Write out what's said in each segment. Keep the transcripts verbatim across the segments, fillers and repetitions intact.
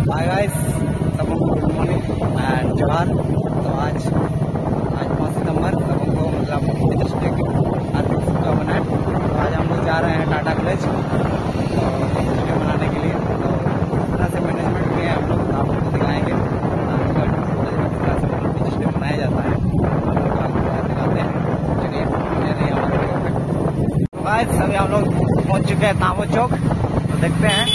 हाय guys, सबको good morning and जोहार। तो आज आज पाँच सितंबर सबको मतलब टीचर्स डे की हार्दिक शुभकामनाएं। तो आज हम लोग जा रहे हैं टाटा कॉलेज टीचर्स डे मनाने के लिए। तो इस तरह से मैनेजमेंट में हम लोग आप लोग को दिखाएंगे कॉलेज में टीचर्स डे मनाया जाता है। हम लोग आपको दिखाते हैं। चलिए नहीं हमारे गाइस, अभी हम लोग पहुँच चुके हैं तामो चौक। तो देखते हैं।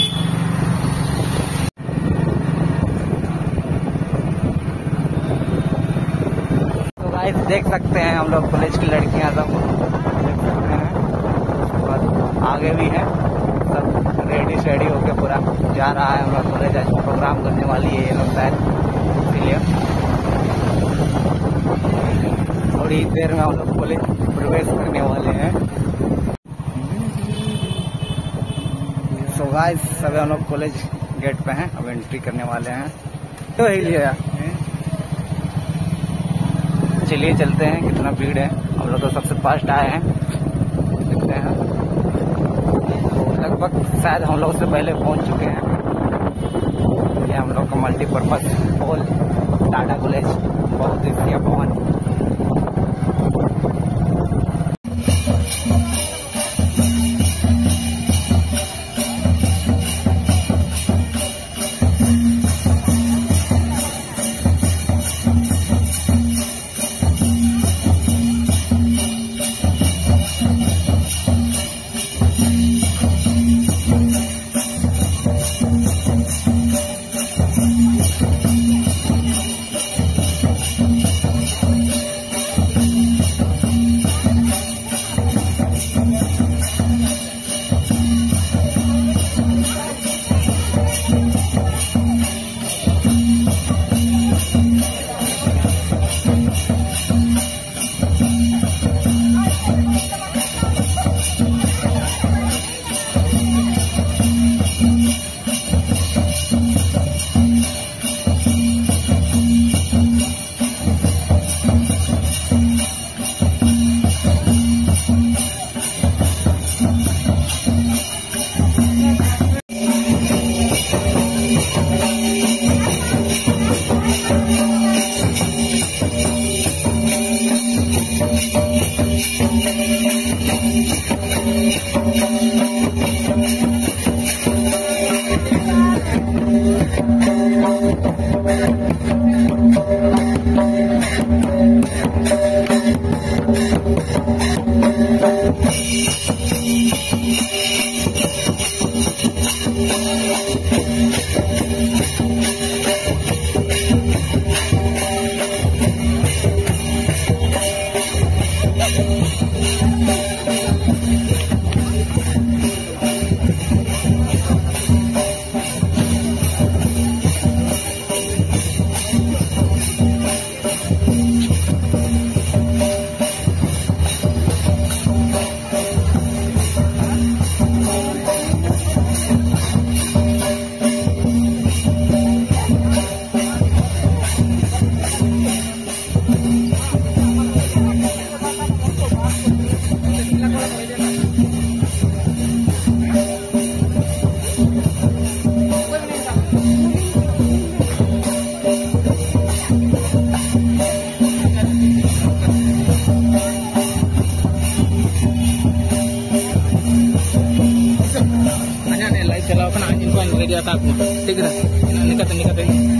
देख सकते हैं हम लोग कॉलेज की लड़कियां सब देख सकते हैं। और आगे भी है सब रेडी शेडी होके पूरा जा रहा है। हम लोग कॉलेज आज प्रोग्राम करने वाली है ये लोग शायद, इसीलिए थोड़ी देर में हम लोग कॉलेज प्रवेश करने वाले हैं। सो गाइस, सभी हम लोग कॉलेज गेट पे हैं, अब एंट्री करने वाले हैं। तो ही लिया चलिए चलते हैं। कितना भीड़ है, हम लोग तो सबसे फास्ट आए हैं। देखते हैं, लगभग शायद हम लोग से पहले पहुंच चुके हैं। ये हम लोग का मल्टीपर्पज हॉल टाटा कॉलेज, बहुत ही भवन। ठीक है, निकट निकट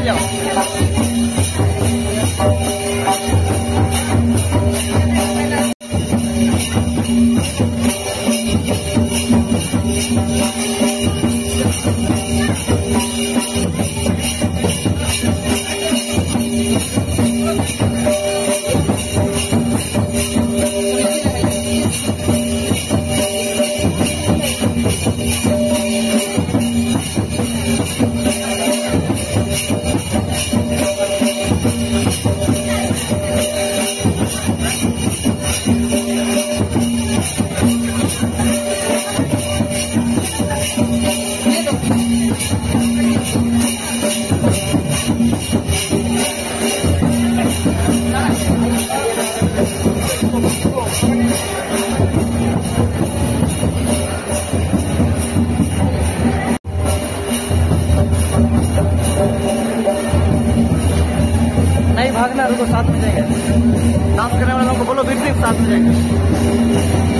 नहीं भागना, रुको, साथ में जाएंगे। डांस करने वालों को बोलो बीच बीच साथ में जाएंगे।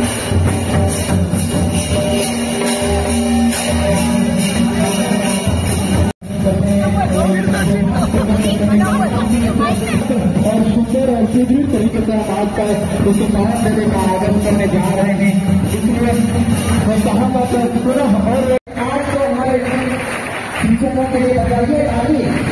और सुंदर और सुदृढ़ तरीके से हम आज का उस महान मेले का आयोजन करने जा रहे हैं। इसलिए मैं चाहूंगा कि पुनः और आज को हमारे शिक्षकों के लिए बताइए आगे।